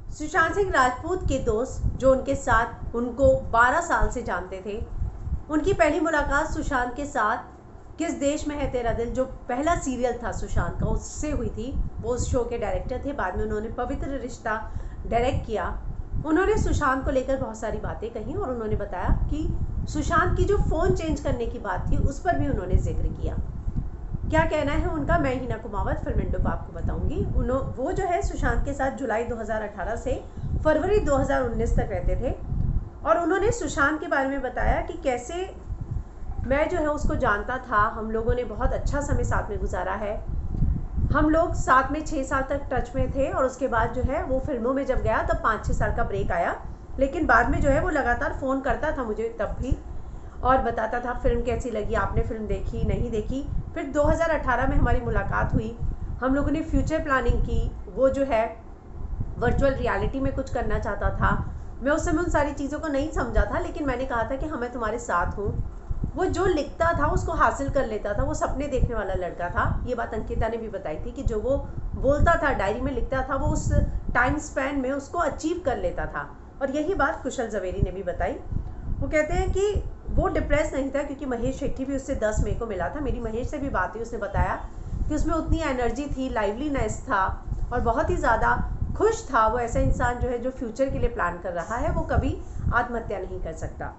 सुशांत सिंह राजपूत के दोस्त जो उनके साथ उनको 12 साल से जानते थे, उनकी पहली मुलाकात सुशांत के साथ किस देश में है तेरा दिल, जो पहला सीरियल था सुशांत का, उससे हुई थी। वो उस शो के डायरेक्टर थे। बाद में उन्होंने पवित्र रिश्ता डायरेक्ट किया। उन्होंने सुशांत को लेकर बहुत सारी बातें कही और उन्होंने बताया कि सुशांत की जो फ़ोन चेंज करने की बात थी उस पर भी उन्होंने जिक्र किया। क्या कहना है उनका, मैं हिना कुमावत फिल्म आपको बताऊंगी। वो जो है सुशांत के साथ जुलाई 2018 से फरवरी 2019 तक रहते थे और उन्होंने सुशांत के बारे में बताया कि कैसे मैं जो है उसको जानता था, हम लोगों ने बहुत अच्छा समय साथ में गुजारा है, हम लोग साथ में 6 साल तक टच में थे और उसके बाद जो है वो फिल्मों में जब गया तब 5-6 साल का ब्रेक आया, लेकिन बाद में जो है वो लगातार फ़ोन करता था मुझे तब भी और बताता था फिल्म कैसी लगी, आपने फिल्म देखी नहीं देखी। फिर 2018 में हमारी मुलाकात हुई, हम लोगों ने फ्यूचर प्लानिंग की। वो जो है वर्चुअल रियलिटी में कुछ करना चाहता था। मैं उस समय उन सारी चीज़ों को नहीं समझा था, लेकिन मैंने कहा था कि हाँ मैं तुम्हारे साथ हूँ। वो जो लिखता था उसको हासिल कर लेता था, वो सपने देखने वाला लड़का था। ये बात अंकिता ने भी बताई थी कि जो वो बोलता था, डायरी में लिखता था, वो उस टाइम स्पैन में उसको अचीव कर लेता था। और यही बात कुशल जवेरी ने भी बताई। वो कहते हैं कि वो डिप्रेस नहीं था क्योंकि महेश शेट्टी भी उससे 10 मई को मिला था। मेरी महेश से भी बात हुई, उसने बताया कि उसमें उतनी एनर्जी थी, लाइवलीनेस था और बहुत ही ज़्यादा खुश था। वो ऐसा इंसान जो है जो फ्यूचर के लिए प्लान कर रहा है, वो कभी आत्महत्या नहीं कर सकता।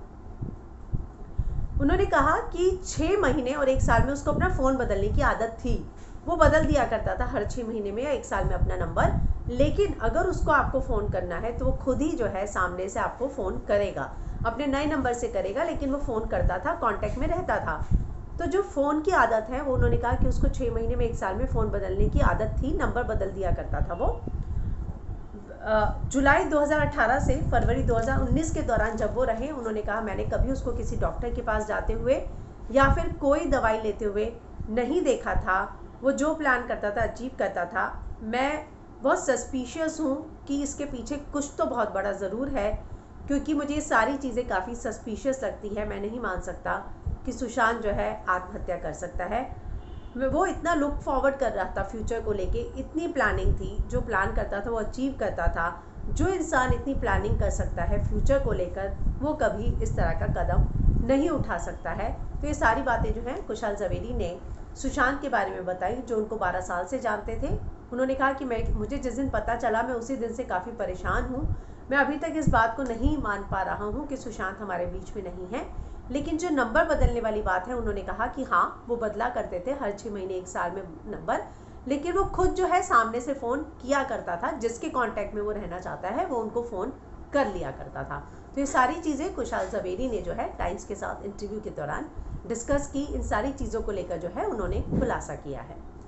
उन्होंने कहा कि 6 महीने और 1 साल में उसको अपना फ़ोन बदलने की आदत थी। वो बदल दिया करता था हर 6 महीने में या 1 साल में अपना नंबर, लेकिन अगर उसको आपको फ़ोन करना है तो वो खुद ही जो है सामने से आपको फ़ोन करेगा, अपने नए नंबर से करेगा, लेकिन वो फ़ोन करता था, कांटेक्ट में रहता था। तो जो फ़ोन की आदत है वो उन्होंने कहा कि उसको 6 महीने में 1 साल में फ़ोन बदलने की आदत थी, नंबर बदल दिया करता था वो। जुलाई 2018 से फरवरी 2019 के दौरान जब वो रहे, उन्होंने कहा मैंने कभी उसको किसी डॉक्टर के पास जाते हुए या फिर कोई दवाई लेते हुए नहीं देखा था। वो जो प्लान करता था, अचीव करता था। मैं बहुत सस्पिशियस हूँ कि इसके पीछे कुछ तो बहुत बड़ा ज़रूर है, क्योंकि मुझे ये सारी चीज़ें काफ़ी सस्पिशियस लगती है। मैं नहीं मान सकता कि सुशांत जो है आत्महत्या कर सकता है। वो इतना लुक फॉरवर्ड कर रहा था फ्यूचर को लेके, इतनी प्लानिंग थी, जो प्लान करता था वो अचीव करता था। जो इंसान इतनी प्लानिंग कर सकता है फ्यूचर को लेकर, वो कभी इस तरह का कदम नहीं उठा सकता है। तो ये सारी बातें जो हैं कुशल जवेरी ने सुशांत के बारे में बताई, जो उनको 12 साल से जानते थे। उन्होंने कहा कि मुझे जिस दिन पता चला मैं उसी दिन से काफ़ी परेशान हूँ। मैं अभी तक इस बात को नहीं मान पा रहा हूँ कि सुशांत हमारे बीच में नहीं है। लेकिन जो नंबर बदलने वाली बात है, उन्होंने कहा कि हाँ वो बदला करते थे हर 6 महीने 1 साल में नंबर, लेकिन वो खुद जो है सामने से फ़ोन किया करता था। जिसके कांटेक्ट में वो रहना चाहता है वो उनको फ़ोन कर लिया करता था। तो ये सारी चीज़ें कुशल जवेरी ने जो है टाइम्स के साथ इंटरव्यू के दौरान डिस्कस की। इन सारी चीज़ों को लेकर जो है उन्होंने खुलासा किया है।